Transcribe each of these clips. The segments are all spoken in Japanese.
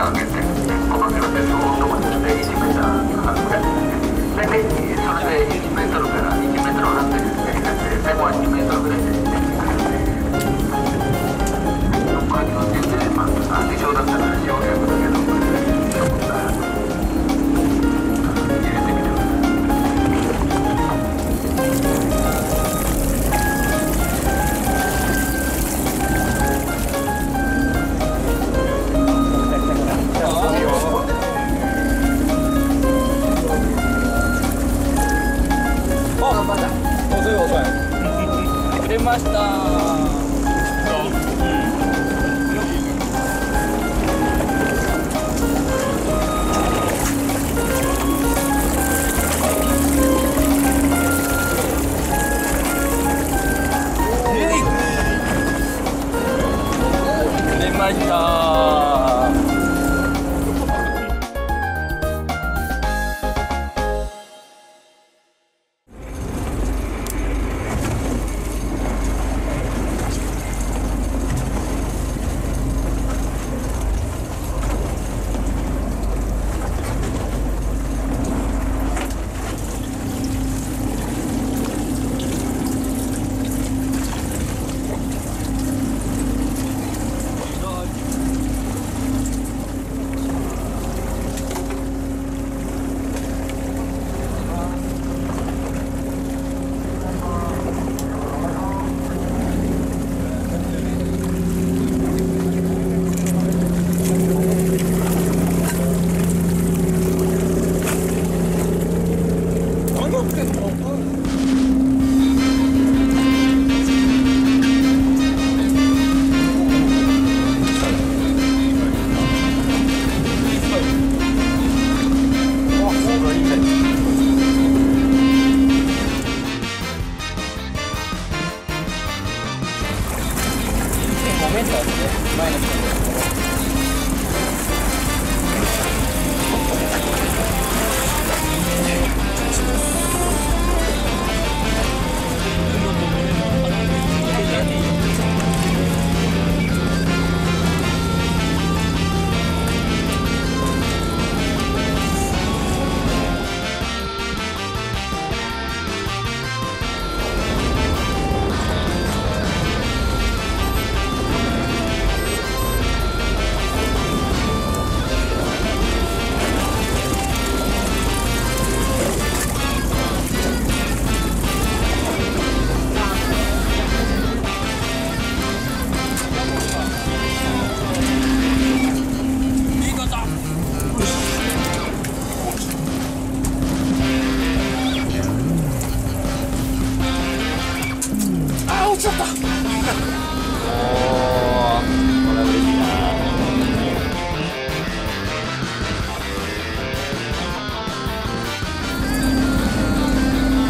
ラーを出て、この状態でオートマですね、1メーター半ぐらいですね。大体それで1メートルから1メートル半でですね、最後は2メートルぐらいでですね、残りの点で、自称だったら400だけど、そこから入れてみてください。 出ました出ました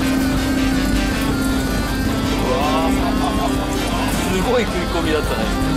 すごい食い込みだったね。